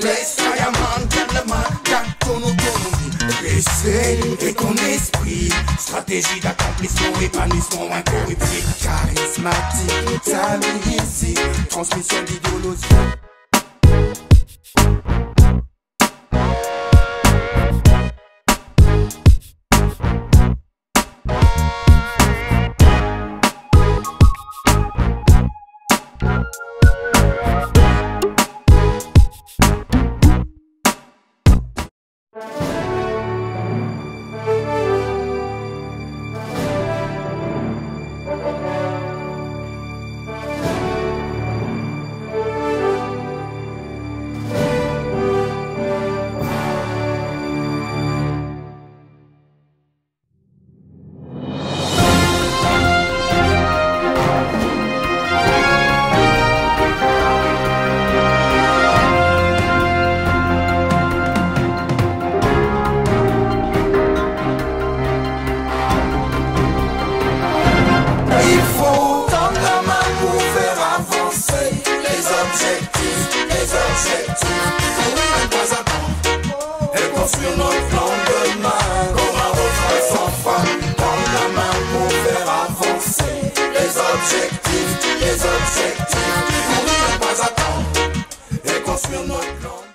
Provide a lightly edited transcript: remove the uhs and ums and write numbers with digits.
Laisse fireman, gentleman, garde ton autonomie. Respect et ton esprit, stratégie d'accomplissement, épanouissement incorruptible. Charismatique, talent ici, transmission d'idéologie. Les objectifs,